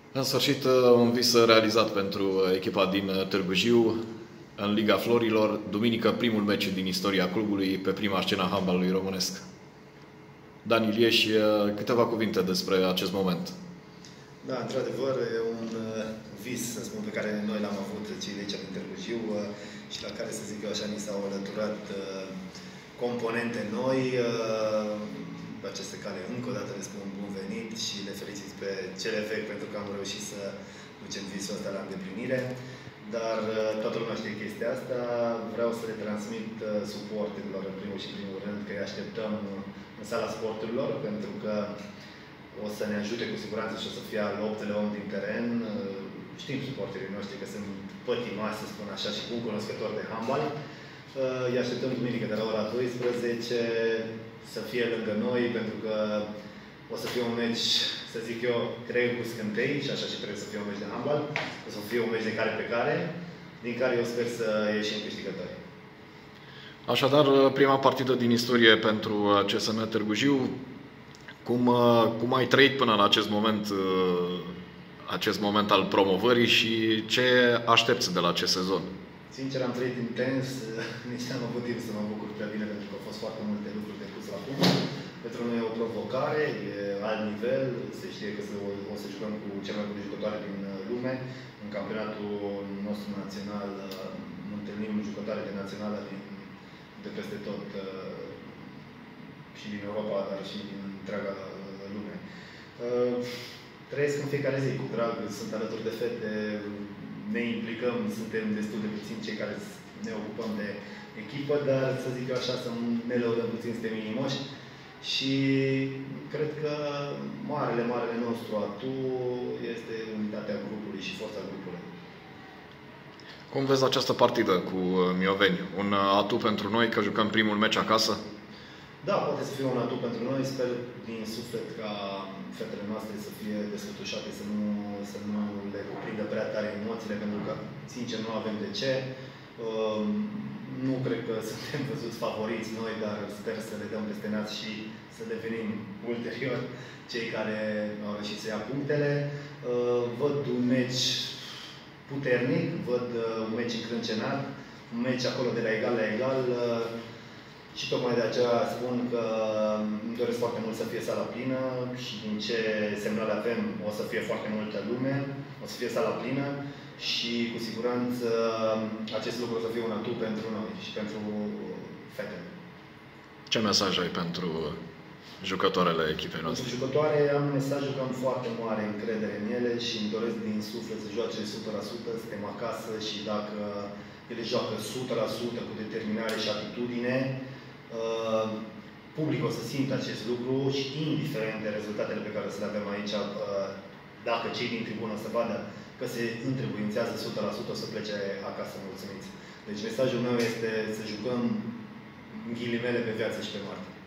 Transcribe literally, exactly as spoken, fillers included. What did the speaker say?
În sfârșit, un vis realizat pentru echipa din Târgu Jiu în Liga Florilor. Duminică, primul meci din istoria clubului pe prima scenă a handbalului românesc. Dan Ilieș, câteva cuvinte despre acest moment. Da, într-adevăr, e un vis, să spun, pe care noi l-am avut cei de aici din Târgu Jiu și la care, să zic eu așa, ni s-au alăturat componente noi. Pe aceste cale, încă o dată le spun bun venit și le felicit pe cele vechi pentru că am reușit să ducem visul ăsta la îndeplinire. Dar toată lumea știe chestia asta. Vreau să le transmit suporterilor în primul și în primul rând că îi așteptăm în sala sporturilor, pentru că o să ne ajute cu siguranță și o să fie al optele om din teren. Știm suporterii noștri că sunt pătimoși, să spun așa, și bun cunoscători de handbal. Îi așteptăm duminică de la ora douăsprezece să fie lângă noi, pentru că o să fie un meci, să zic eu, cred cu scântei, și așa și trebuie să fie un meci de handbal. O să fie un meci de care pe care, din care eu sper să ieșim câștigători. Așadar, prima partidă din istorie pentru C S M Târgu Jiu. Cum, cum ai trăit până în acest moment, acest moment al promovării și ce aștepți de la acest sezon? Sincer, am trăit intens, nici n-am avut timp să mă bucur prea bine, pentru că au fost foarte multe lucruri de pus la punct. Pentru noi e o provocare, e alt nivel, se știe că o, o să jucăm cu cea mai bună jucătoare din lume. În campionatul nostru național întâlnim jucătoare de națională din, de peste tot, și din Europa, dar și din întreaga lume. Trăiesc în fiecare zi cu drag, sunt alături de fete, ne implicăm, suntem destul de puțini cei care ne ocupăm de echipă, dar să zic eu așa, să ne lăudăm puțin, suntem inimoși și cred că marele, marele nostru atu este unitatea grupului și forța grupului. Cum vezi această partidă cu Mioveni? Un atu pentru noi că jucăm primul meci acasă? Da, poate să fie un atu pentru noi. Sper din suflet ca fetele noastre să fie descătușate, să nu, să nu le cuprindă prea tare emoțiile, pentru că, sincer, nu avem de ce. Uh, nu cred că suntem văzuți favoriți noi, dar sper să le dăm peste nas și să devenim ulterior cei care au reușit să ia punctele. Uh, văd un meci puternic, văd un meci încrâncenat, un meci acolo de la egal la egal. Uh, Și tocmai de aceea spun că îmi doresc foarte mult să fie sala plină și din ce semnale avem o să fie foarte multă lume, o să fie sala plină și cu siguranță acest lucru o să fie un atu pentru noi și pentru fetele. Ce mesaj ai pentru jucătoarele echipei noastre? Pentru jucătoare am mesajul că am foarte mare încredere în ele și îmi doresc din suflet să joace o sută la sută, suntem acasă și dacă ele joacă o sută la sută cu determinare și atitudine, Uh, publicul o să simtă acest lucru și indiferent de rezultatele pe care o să le avem aici, uh, dacă cei din tribună o să vadă că se întrebuințează o sută la sută, o să plece acasă mulțumiți. Deci mesajul meu este să jucăm în ghilimele pe viață și pe moarte.